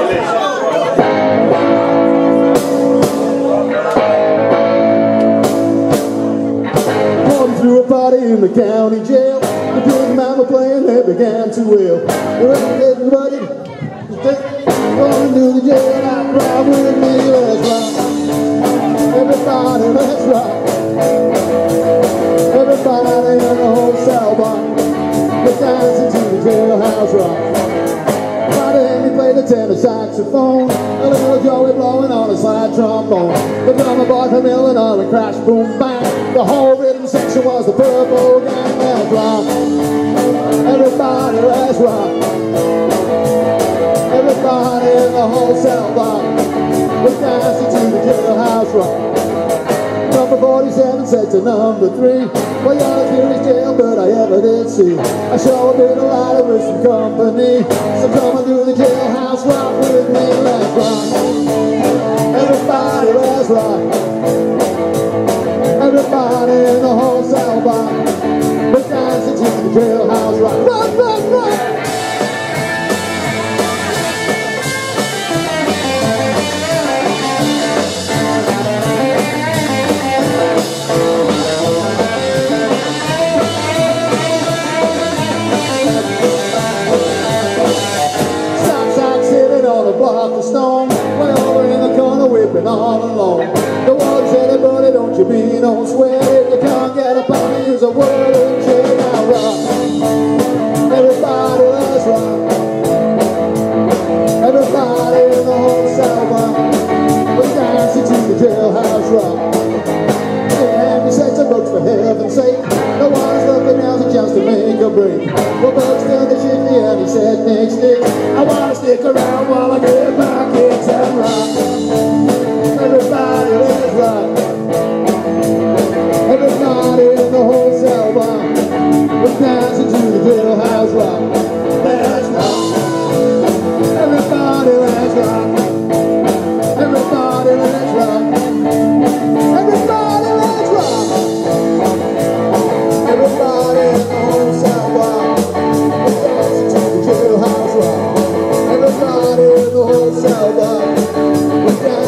Threw a party in the county jail. The big man were playing, they began to wail. Everybody, going to the jailhouse, ride with me, let's rock. Everybody, let's rock. Everybody in the whole cell block, we're dancing to the jailhouse rock. Friday he played the tenor saxophone, a little Joey blowing on a slide trombone. The drummer boy from Illinois, crash, boom, bang. The whole rhythm section was the Purple Gang. Let's rock. Everybody, let's rock. Everybody in the whole cell block, we're dancing to the jailhouse rock. Number 47 said to number 3, well, you're the clearest jail but I ever did see. I sure a bit of lighter with some company. So come on through the jailhouse rock with me, let's rock. Everybody, let's rock. Everybody in the whole cell block, we're dancing to the jailhouse rock. Rock, rock, rock. Block of stone, way over in the corner whipping all alone. The one said, buddy, don't you be no sweat. If you can't get up on me, use a word and shake out rock. Everybody, let's rock. Everybody in the whole cell block, we're dancing to the jailhouse rock. And he said some books for heaven's sake. No one's looking out to just to make a break. Well, Bugs done the shifty and he said, next, I wanna stick around while I get my kicks and rock. Everybody, let's rock. Everybody in the whole cell block, we're dancing to the jailhouse rock. Let's rock. Everybody, let's rock. Everybody, let's rock. Everybody, let's rock. Everybody in the whole cell block, we're dancing to the jailhouse rock. Everybody in the whole cell block, we're dancing.